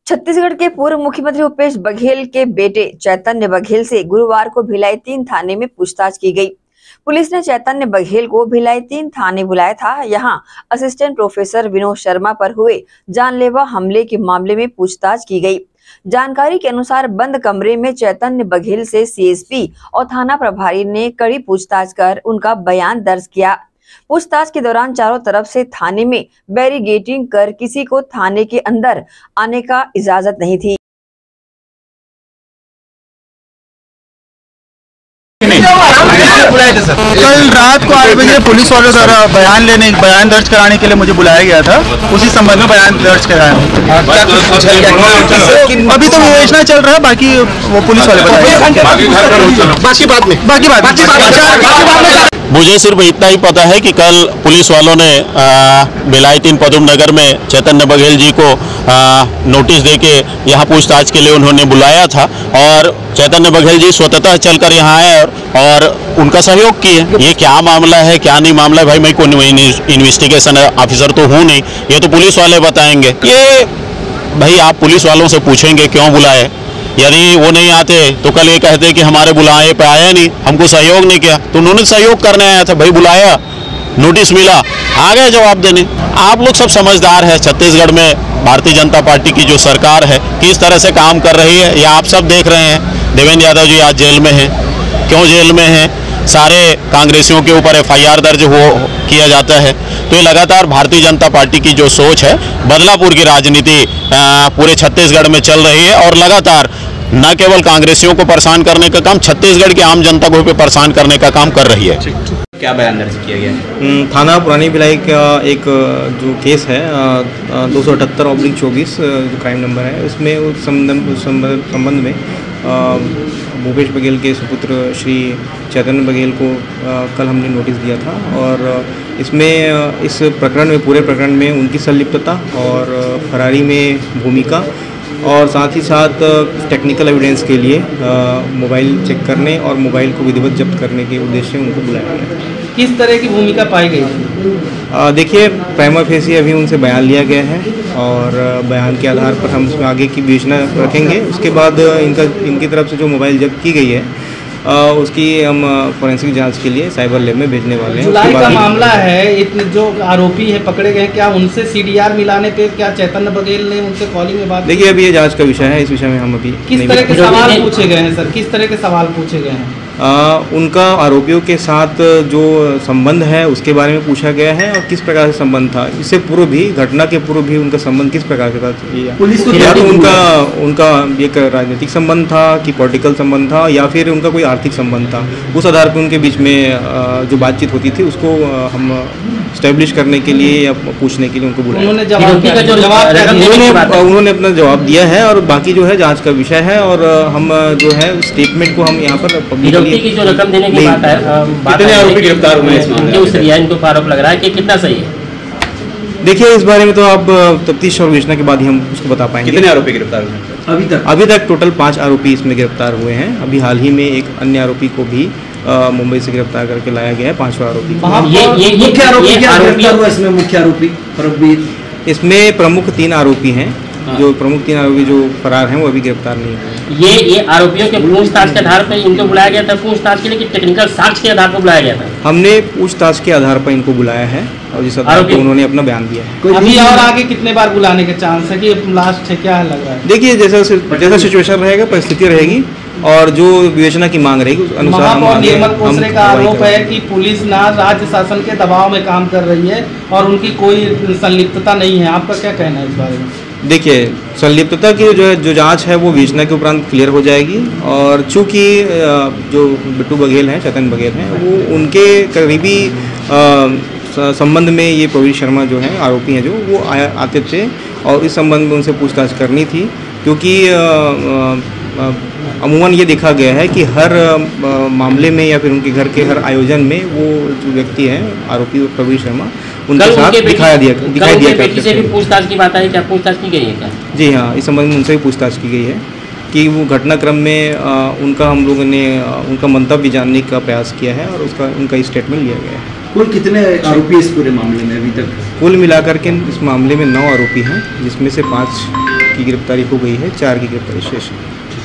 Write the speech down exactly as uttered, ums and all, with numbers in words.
छत्तीसगढ़ के पूर्व मुख्यमंत्री भूपेश बघेल के बेटे चैतन्य बघेल से गुरुवार को भिलाई तीन थाने में पूछताछ की गई। पुलिस ने चैतन्य बघेल को भिलाई तीन थाने बुलाया था। यहां असिस्टेंट प्रोफेसर विनोद शर्मा पर हुए जानलेवा हमले के मामले में पूछताछ की गई। जानकारी के अनुसार बंद कमरे में चैतन्य बघेल से सीएसपी और थाना प्रभारी ने कड़ी पूछताछ कर उनका बयान दर्ज किया। पूछताछ के दौरान चारों तरफ से थाने में बैरिगेटिंग कर किसी को थाने के अंदर आने का इजाजत नहीं थी। कल रात को आठ बजे पुलिस वालों द्वारा बयान लेने बयान दर्ज कराने के लिए मुझे बुलाया गया था। उसी संबंध में बयान दर्ज कराया। अभी तो विवेचना चल रहा है, बाकी वो पुलिस वाले बताएंगे। बाकी बात में बाकी बात मुझे सिर्फ इतना ही पता है कि कल पुलिस वालों ने भिलाई तीन पदम नगर में चैतन्य बघेल जी को आ, नोटिस देके यहाँ पूछताछ के लिए उन्होंने बुलाया था और चैतन्य बघेल जी स्वतः चलकर यहाँ आए और, और उनका सहयोग किए। ये क्या मामला है क्या नहीं मामला है भाई, मैं कोई इन्वेस्टिगेशन ऑफिसर तो हूँ नहीं, ये तो पुलिस वाले बताएंगे। ये भाई आप पुलिस वालों से पूछेंगे क्यों बुलाए। यदि वो नहीं आते तो कल ये कहते कि हमारे बुलाए पे आया नहीं, हमको सहयोग नहीं किया। तो उन्होंने सहयोग करने आया था, भाई बुलाया, नोटिस मिला, आ गए जवाब देने। आप लोग सब समझदार है। छत्तीसगढ़ में भारतीय जनता पार्टी की जो सरकार है किस तरह से काम कर रही है, ये आप सब देख रहे हैं। देवेंद्र यादव जी आज जेल में हैं। क्यों जेल में हैं? सारे कांग्रेसियों के ऊपर एफ आई आर दर्ज हो किया जाता है। तो ये लगातार भारतीय जनता पार्टी की जो सोच है, बदलापुर की राजनीति पूरे छत्तीसगढ़ में चल रही है और लगातार न केवल कांग्रेसियों को परेशान करने का काम, छत्तीसगढ़ की आम जनता को भी परेशान करने का काम कर रही है। क्या बयान दर्ज किया गया? थाना पुरानी भिलाई का एक जो केस है दो सौ अठहत्तर ऑब्लिक चौबीस जो क्राइम नंबर है, उसमें उस संबंध में भूपेश बघेल के सुपुत्र श्री चैतन्य बघेल को कल हमने नोटिस दिया था और इसमें इस प्रकरण में पूरे प्रकरण में उनकी संलिप्तता और फरारी में भूमिका और साथ ही साथ टेक्निकल एविडेंस के लिए मोबाइल चेक करने और मोबाइल को विधिवत जब्त करने के उद्देश्य से उनको बुलाया गया। किस तरह की भूमिका पाई गई थी? देखिए, प्राइमा फेसी अभी उनसे बयान लिया गया है और बयान के आधार पर हम उसमें आगे की विवेचना रखेंगे। उसके बाद इनका इनकी तरफ से जो मोबाइल जब्त की गई है आ, उसकी हम फोरेंसिक जांच के लिए साइबर लैब में भेजने वाले हैं। जुलाई का मामला है, इतने जो आरोपी है पकड़े गए, क्या उनसे सीडीआर मिलाने पे क्या चैतन्य बघेल ने उनसे कॉलिंग में बात? देखिए, अभी ये जांच का विषय है, इस विषय में हम अभी किस तरह के सवाल पूछे गए हैं सर? किस तरह के सवाल पूछे गए हैं? आ, उनका आरोपियों के साथ जो संबंध है उसके बारे में पूछा गया है और किस प्रकार से संबंध था, इससे पूर्व भी, घटना के पूर्व भी उनका संबंध किस प्रकार से था। पुलिस को या तो उनका उनका एक राजनीतिक संबंध था कि पॉलिटिकल संबंध था या फिर उनका कोई आर्थिक संबंध था। उस आधार पर उनके बीच में जो बातचीत होती थी उसको हम स्टैब्लिश करने के लिए या पूछने के लिए उनको बुलाया। उन्होंने जवाब उन्होंने उन्होंने अपना जवाब दिया है और बाकी जो है जांच का विषय है और हम जो है स्टेटमेंट को हम यहाँ पर पब्लिकली की जो रकम देने की बात है, कितने आरोपी गिरफ्तार हुए हैं? उस रियायन को आरोप लग रहा है कि कितना सही है? देखिए, इस बारे में तो आप तफ्तीश और विवेचना के बाद ही हम उसको बता पाएंगे। कितने आरोपी गिरफ्तार हुए अभी तक? अभी तक टोटल पाँच आरोपी इसमें गिरफ्तार हुए हैं। अभी हाल ही में एक अन्य आरोपी को भी मुंबई से गिरफ्तार करके लाया गया है, पांचवा आरोपी। ये ये मुख्य आरोपी क्या गिरफ्तार हुआ इसमें? मुख्य आरोपी इसमें प्रमुख तीन आरोपी हैं। जो प्रमुख तीन आरोपी जो फरार हैं वो अभी गिरफ्तार नहीं हुए। ये ये आरोपियों के पूछताछ के आधार पर इनको बुलाया गया था पूछताछ के लिए कि टेक्निकल साक्ष्य के आधार पर बुलाया गया था? हमने पूछताछ के आधार पर इनको बुलाया है और जिस आधार पर उन्होंने अपना बयान दिया है। अभी और आगे कितने बार बुलाने के चांस है कि लास्ट है, क्या लग रहा है? देखिए, जैसा जैसा सिचुएशन रहेगा, परिस्थिति रहेगी और जो विवेचना की मांग रहेगी उस अनुसार महापौर निर्मल कोसरे का आरोप है कि पुलिस ना राज्य शासन के दबाव में काम कर रही है और उनकी कोई संलिप्तता नहीं है। आपका क्या कहना है इस बारे में? देखिए, संलिप्तता की जो है जो जांच है वो विवेचना के उपरांत क्लियर हो जाएगी और चूंकि जो बिट्टू बघेल हैं, चैतन्य बघेल हैं, वो उनके करीबी संबंध में ये प्रवीण शर्मा जो हैं आरोपी हैं जो वो आया आते थे और इस संबंध में उनसे पूछताछ करनी थी क्योंकि अमूमन ये देखा गया है कि हर मामले में या फिर उनके घर के हर आयोजन में वो जो व्यक्ति हैं आरोपी प्रवीण शर्मा उनके साथ दिखाया दिया दिखाई दिया करते थे। भी पूछताछ की बात है, क्या पूछताछ की गई है क्या? जी हाँ, इस संबंध में उनसे भी पूछताछ की गई है कि वो घटनाक्रम में आ, उनका हम लोगों ने आ, उनका मंतव्य जानने का प्रयास किया है और उसका उनका स्टेटमेंट लिया गया है। कुल कितने आरोपी इस पूरे मामले में अभी तक? कुल मिलाकर के इस मामले में नौ आरोपी हैं जिसमें से पाँच की गिरफ्तारी हो गई है, चार की गिरफ्तारी शेष है।